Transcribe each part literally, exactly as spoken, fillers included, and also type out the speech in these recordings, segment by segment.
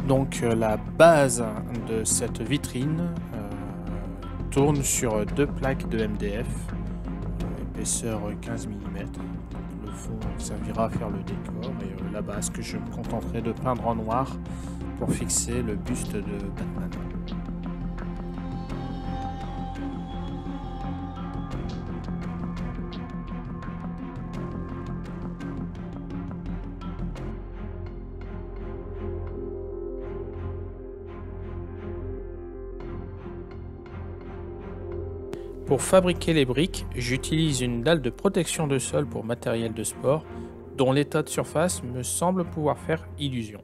Donc euh, la base de cette vitrine euh, tourne sur deux plaques de M D F, euh, épaisseur quinze millimètres. Le fond servira à faire le décor et euh, la base que je me contenterai de peindre en noir pour fixer le buste de Batman. Pour fabriquer les briques, j'utilise une dalle de protection de sol pour matériel de sport, dont l'état de surface me semble pouvoir faire illusion.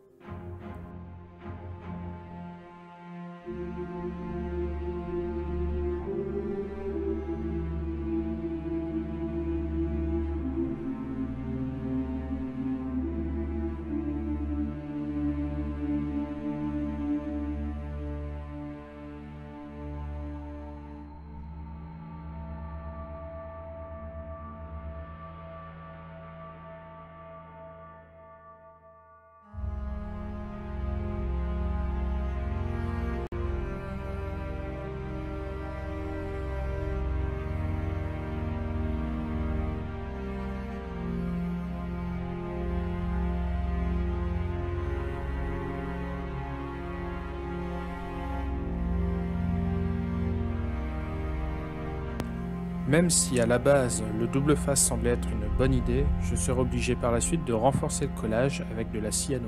Même si à la base le double face semblait être une bonne idée, je serai obligé par la suite de renforcer le collage avec de la cyano.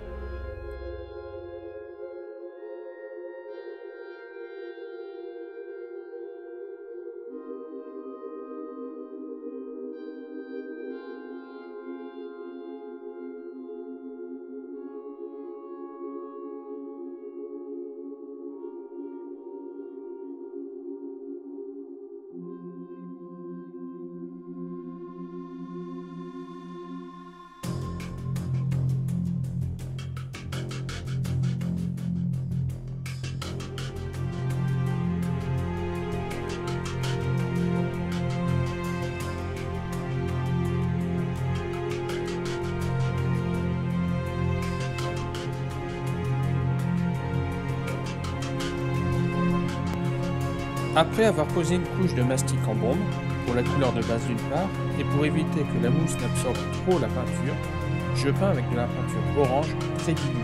Après avoir posé une couche de mastic en bombe, pour la couleur de base d'une part, et pour éviter que la mousse n'absorbe trop la peinture, je peins avec de la peinture orange très diluée.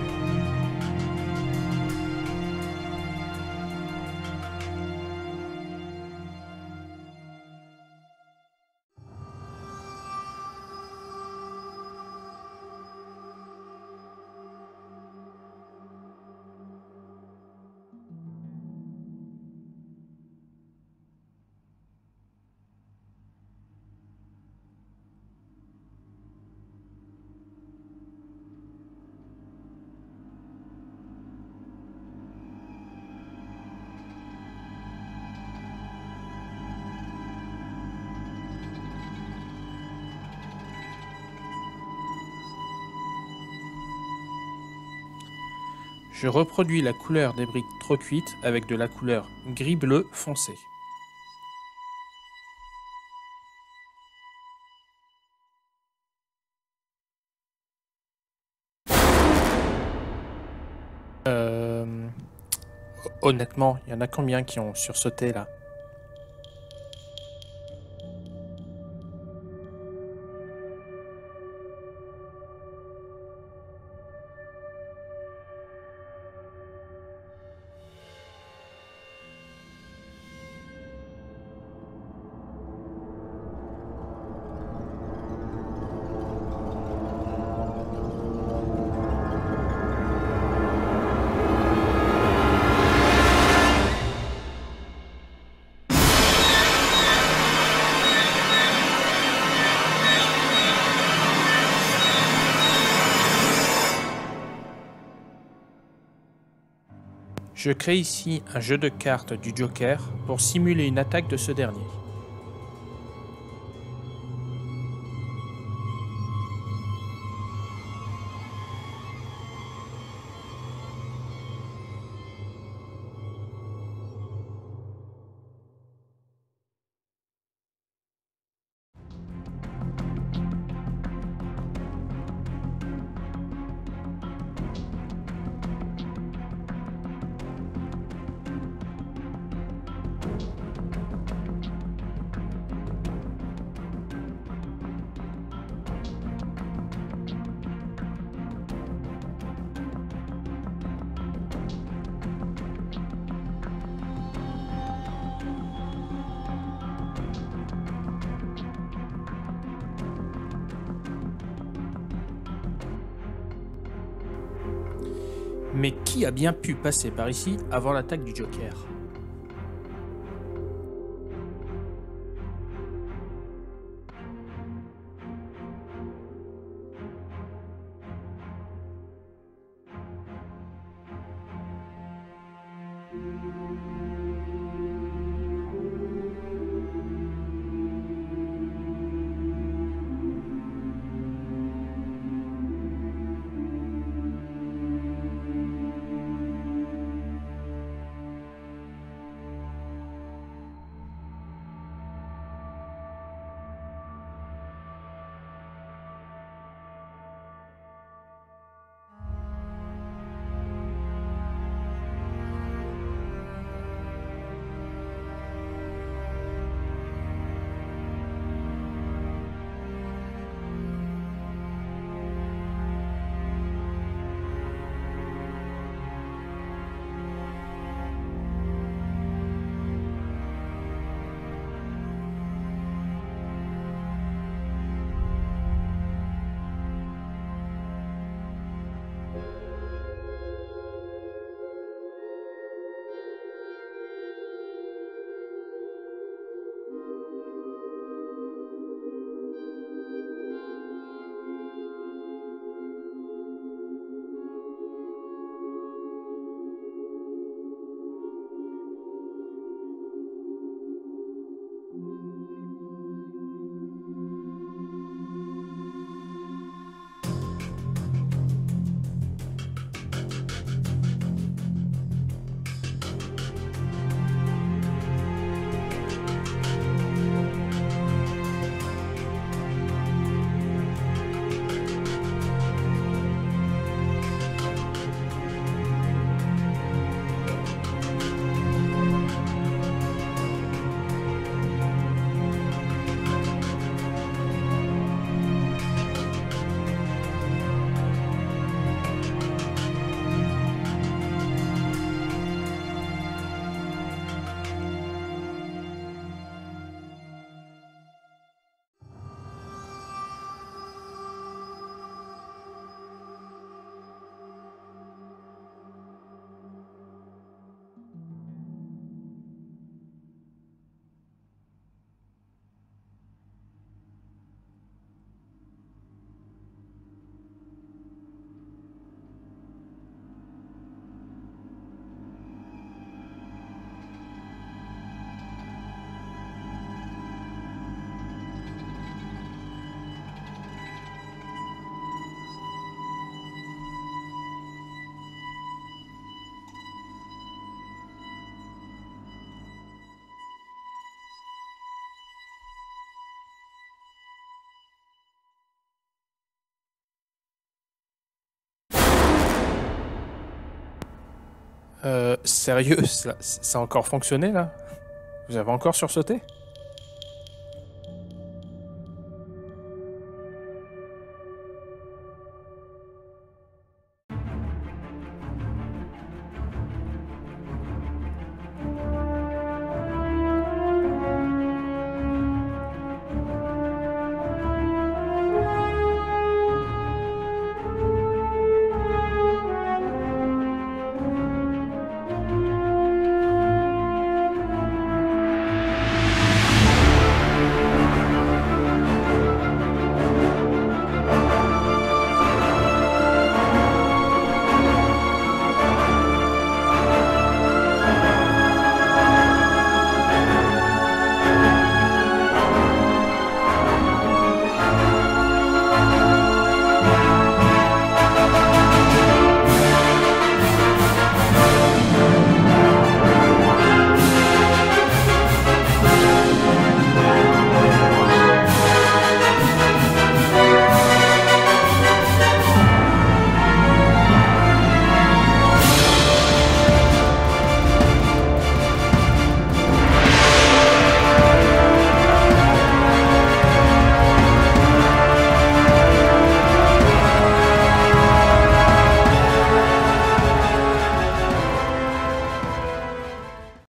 Je reproduis la couleur des briques trop cuites avec de la couleur gris-bleu foncé. Euh... Honnêtement, il y en a combien qui ont sursauté là? Je crée ici un jeu de cartes du Joker pour simuler une attaque de ce dernier. Mais qui a bien pu passer par ici avant l'attaque du Joker? Euh, sérieux, ça, ça a encore fonctionné là? Vous avez encore sursauté?